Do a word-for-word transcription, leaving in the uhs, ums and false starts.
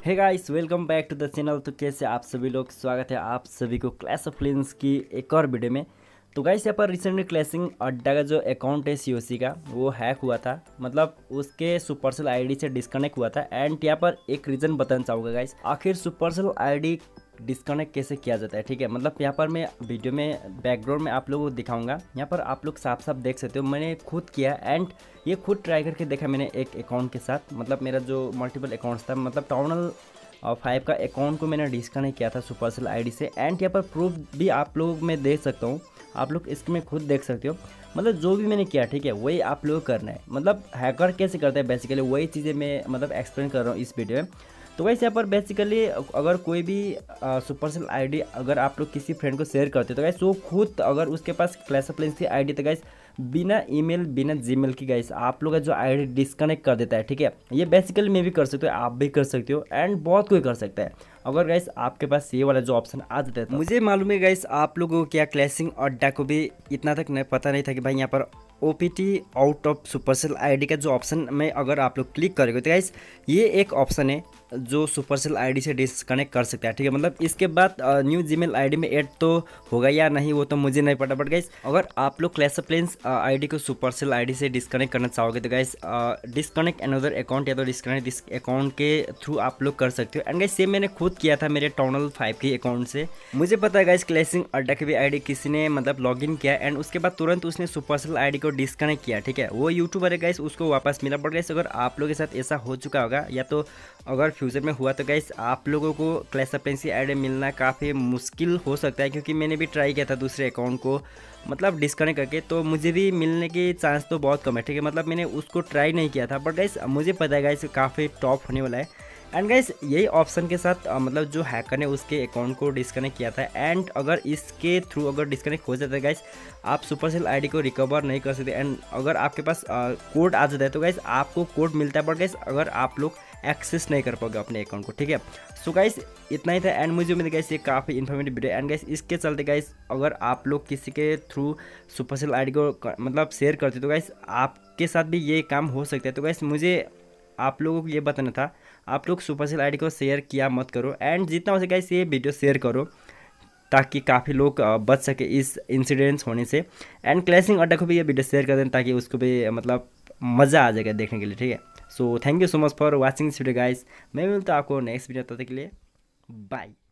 Hey guys, welcome back to the channel. तो कैसे आप सभी लोग, स्वागत है आप सभी को क्लैश ऑफ क्लैंस की एक और वीडियो में। तो गाइस यहाँ पर रिसेंटली क्लैशिंग अड्डा का जो अकाउंट है सीओसी का वो हैक हुआ था, मतलब उसके सुपरसेल आईडी से डिस्कनेक्ट हुआ था। एंड यहाँ पर एक रीज़न बताना चाहूँगा गाइस, आखिर सुपरसेल आईडी डिस्कनेक्ट कैसे किया जाता है। ठीक है, मतलब यहाँ पर मैं वीडियो में बैकग्राउंड में आप लोगों को दिखाऊंगा। यहाँ पर आप लोग साफ साफ देख सकते हो, मैंने खुद किया एंड ये खुद ट्राई करके देखा मैंने एक अकाउंट के साथ। मतलब मेरा जो मल्टीपल अकाउंट्स था, मतलब टाउनल फाइव का अकाउंट को मैंने डिस्कनेक्ट किया था सुपरसेल आईडी से। एंड यहाँ पर प्रूफ भी आप लोग मैं देख सकता हूँ, आप लोग इसमें खुद देख सकते हो। मतलब जो भी मैंने किया, ठीक है, वही आप लोग करना है। मतलब हैकर कैसे करते हैं बेसिकली वही चीज़ें मैं मतलब एक्सप्लेन कर रहा हूँ इस वीडियो में। तो गाइस यहाँ पर बेसिकली अगर कोई भी सुपरसेल आईडी अगर आप लोग किसी फ्रेंड को शेयर करते हो तो गाइस वो खुद अगर उसके पास क्लैश ऑफ क्लैंस की आईडी तो गाइस बिना ईमेल बिना जीमेल की गाइस आप लोग का जो आईडी डिस्कनेक्ट कर देता है। ठीक है, ये बेसिकली मैं भी कर सकते हो, आप भी कर सकते हो एंड बहुत कोई कर सकता है अगर गाइस आपके पास ये वाला जो ऑप्शन आ जाता है। तो मुझे मालूम है गाइस आप लोगों को क्या क्लैशिंग अड्डा को भी इतना तक नहीं पता नहीं था कि भाई यहाँ पर O P T out of Supercell ID का जो ऑप्शन में अगर आप लोग क्लिक करोगे तो गाइस ये एक ऑप्शन है जो सुपरसेल आईडी से डिस्कनेक्ट कर सकता है। ठीक है, मतलब इसके बाद न्यू जीमेल आईडी में ऐड तो होगा या नहीं वो तो मुझे नहीं पता, बट गाइस अगर आप लोग क्लैश ऑफ क्लैंस आईडी को सुपरसेल आईडी से डिस्कनेक्ट करना चाहोगे तो गाइस डिस्कनेक्ट अनदर अकाउंट या तो डिस्कनेक्ट दिस अकाउंट के थ्रू आप लोग कर सकते हो। एंड गाइस सेम मैंने खुद किया था मेरे टाउनल फाइव के अकाउंट से। मुझे पता है गाइस क्लैशिंग अड्डा की भी आईडी किसी ने मतलब लॉग इन किया एंड उसके बाद तुरंत उसने सुपरसेल आईडी को डिस्कनेक्ट किया। ठीक है, वो यूट्यूबर है गाइस, उसको वापस मिला। बट गाइस अगर आप लोगों के साथ ऐसा हो चुका होगा या तो अगर फ्यूचर में हुआ तो गाइस आप लोगों को क्लैश ऑफ क्लैंस की आईडी मिलना काफ़ी मुश्किल हो सकता है, क्योंकि मैंने भी ट्राई किया था दूसरे अकाउंट को मतलब डिस्कनेक्ट करके, तो मुझे भी मिलने के चांस तो बहुत कम है। ठीक है, मतलब मैंने उसको ट्राई नहीं किया था, बट गाइस मुझे पता है गाइस काफ़ी टॉप होने वाला है। एंड गाइस यही ऑप्शन के साथ मतलब जो हैकर ने उसके अकाउंट को डिस्कनेक्ट किया था एंड अगर इसके थ्रू अगर डिस्कनेक्ट हो जाता है गाइस आप सुपरसेल आईडी को रिकवर नहीं कर सकते। एंड अगर आपके पास कोड आ जाता है तो गाइस आपको कोड मिलता है, बट गाइस अगर आप लोग एक्सेस नहीं कर पाओगे अपने अकाउंट को। ठीक है, सो गाइस इतना ही था एंड मुझे उम्मीद है गाइस ये काफ़ी इन्फॉर्मेटिव वीडियो। एंड गाइस इसके चलते गाइस अगर आप लोग किसी के थ्रू सुपरसेल आईडी को मतलब शेयर करते तो गाइस आपके साथ भी ये काम हो सकता है। तो गाइस मुझे आप लोगों को ये बताना था, आप लोग सुपरसेल आईडी को शेयर किया मत करो एंड जितना हो सके गाइस ये वीडियो शेयर करो ताकि काफ़ी लोग बच सके इस इंसिडेंट्स होने से। एंड क्लैशिंग अड्डा को भी ये वीडियो शेयर कर दें ताकि उसको भी मतलब मज़ा आ जाएगा देखने के लिए। ठीक है, so thank you so much for watching this video guys. मैं मिलता हूँ आपको नेक्स्ट वीडियो, तब तक के लिए बाय।